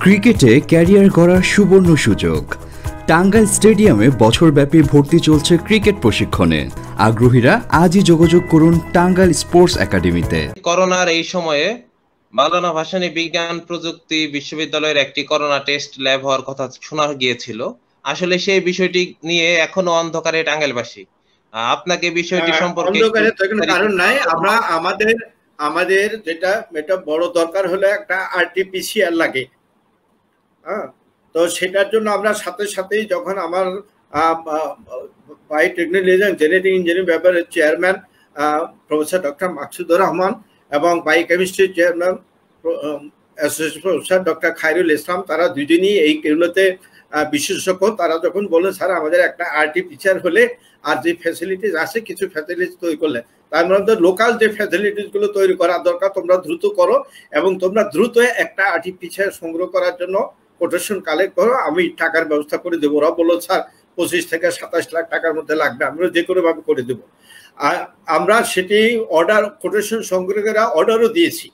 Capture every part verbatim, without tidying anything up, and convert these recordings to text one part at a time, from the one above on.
ক্রিকেটে ক্যারিয়ার গড়ার সুবর্ণ সুযোগ। টাঙ্গাইল স্টেডিয়ামে বছরব্যাপী ভর্তি চলছে ক্রিকেট প্রশিক্ষণে। আগ্রহীরা আজই যোগাযোগ করুন টাঙ্গাইল স্পোর্টস একাডেমিতে। করোনার এই সময়ে মাওলানা ভাসানী বিজ্ঞান প্রযুক্তি বিশ্ববিদ্যালয়ের একটি করোনা টেস্ট ল্যাব হওয়ার কথা শোনা গিয়েছিল। আসলে সেই বিষয়টি নিয়ে এখনো অন্ধকারে টাঙ্গাইলবাসী। আপনাকে বিষয়টি সম্পর্কে অন্ধকারে তো কোনো কারণ নাই। আমরা আমাদের আমাদের যেটা এটা বড় দরকার হলো একটা আরটিপিসিআর লাগে। হ্যাঁ, তো সেটার জন্য আমরা সাথে সাথেই যখন আমার বায়োটেকনোলজি অ্যান্ড জেনেটিক ইঞ্জিনিয়ারিং বিভাগের chairman professor doctor Maksudur Rahman এবং biochemistry chairman associate professor doctor Khairul Islam, তারা দুজনই এই এগুলোতে বিশেষজ্ঞ। তারা যখন বললেন স্যার আমাদের একটা আরটিপিসিআর হলে আর যে ফ্যাসিলিটিস আছে কিছু ফ্যাসিলিটিস তৈরি করলে তার মধ্যে লোকাল যে ফ্যাসিলিটিস গুলো তৈরি করা দরকার তোমরা দ্রুত করো এবং তোমরা দ্রুত একটা আরটিপিসিআর সংগ্রহ করার জন্য কোটেশন কালেক্ট করো, আমি টাকার ব্যবস্থা করে দেবো। ওরা বললো স্যার পঁচিশ থেকে সাতাশ লাখ টাকার মধ্যে লাগবে, আমরা যে কোনো ভাবে করে দেবো। আর আমরা সেটি অর্ডার কোটেশন সংগ্রহ করে অর্ডারও দিয়েছি।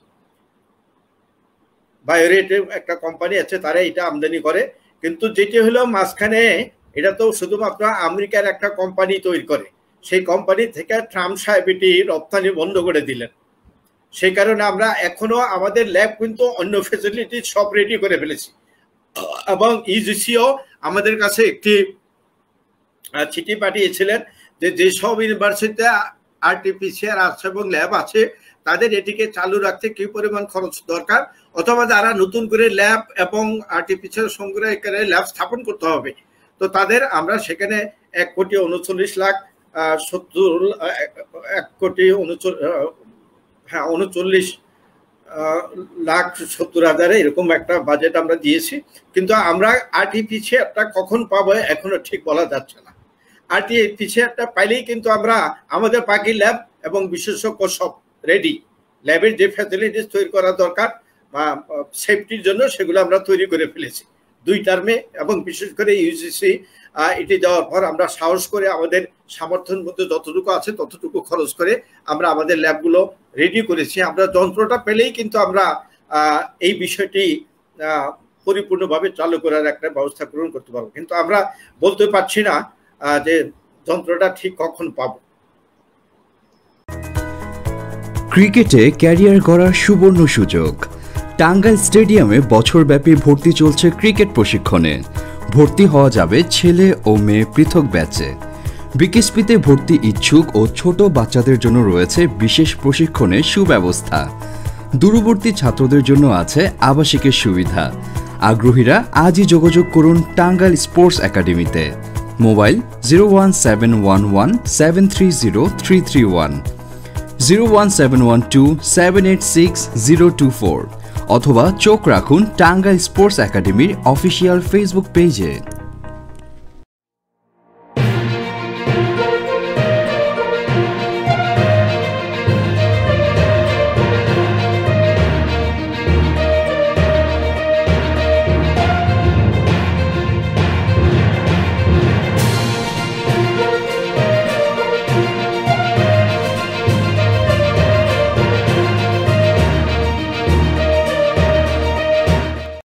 বায়োরেটে একটা কোম্পানি আছে, তারা এটা আমদানি করে, কিন্তু যেটি হলো মাঝখানে এটা তো শুধুমাত্র আমেরিকার একটা কোম্পানি তৈরি করে, সেই কোম্পানি থেকে ট্রাম্প সাহেব এটি রপ্তানি বন্ধ করে দিলেন। সেই কারণে আমরা এখনো আমাদের ল্যাব কিন্তু অন্য ফেসিলিটি সব রেডি করে ফেলেছি এবং ইউজিসিও আমাদের কাছে একটি চিঠি পাঠিয়েছিলেন যে যেসব ইউনিভার্সিটিতে আরটিপিসিআর আছে এবং ল্যাব আছে তাদের এটিকে চালু রাখতে কি পরিমাণ খরচ দরকার, অথবা যারা নতুন করে ল্যাব এবং আরটিপিসিআর সংগ্রহ করে ল্যাব স্থাপন করতে হবে, তো তাদের আমরা সেখানে এক কোটি উনচল্লিশ লাখ সত্তর এক কোটি উনচল্লিশ হ্যাঁ উনচল্লিশ লাখ সত্তর হাজারে এরকম একটা বাজেট আমরা দিয়েছি। কিন্তু আমরা আরটিপিসিআরটা কখন পাবো এখনো ঠিক বলা যাচ্ছে না। আরটিপিসিআরটা পাইলেই কিন্তু আমরা আমাদের বাকি ল্যাব এবং বিশেষজ্ঞ সব রেডি, ল্যাবের যে ফ্যাসিলিটিস তৈরি করা দরকার বা সেফটির জন্য সেগুলো আমরা তৈরি করে ফেলেছি দুই টার্মে। এবং বিশেষ করে ইউজিসি এটি দেওয়ার পর আমরা সাহস করে আমাদের সামর্থ্যের মধ্যে যতটুকু আছে ততটুকু খরচ করে আমরা আমাদের ল্যাবগুলো রেডি করেছি। আমরা যন্ত্রটা পেলেই কিন্তু আমরা এই বিষয়টি পরিপূর্ণভাবে চালু করার একটা ব্যবস্থা গ্রহণ করতে পারবো, কিন্তু আমরা বলতে পারছি না যে যন্ত্রটা ঠিক কখন পাবো। ক্রিকেটে ক্যারিয়ার গড়ার সুবর্ণ সুযোগ। টাঙ্গাইল স্টেডিয়ামে বছরব্যাপী ভর্তি চলছে ক্রিকেট প্রশিক্ষণে। ভর্তি হওয়া যাবে ছেলে ও মেয়ে পৃথক ব্যাচে। বিকেএসপিতে ভর্তি ইচ্ছুক ও ছোট বাচ্চাদের জন্য রয়েছে বিশেষ প্রশিক্ষণের সুব্যবস্থা। দূরবর্তী ছাত্রদের জন্য আছে আবাসিকের সুবিধা। আগ্রহীরা আজই যোগাযোগ করুন টাঙ্গাইল স্পোর্টস একাডেমিতে। Mobile zero one seven one one seven three zero three three one, zero one seven one two seven eight six zero two four, অথবা চোখ রাখুন টাঙ্গাইল স্পোর্টস একাডেমির অফিসিয়াল ফেসবুক পেজে।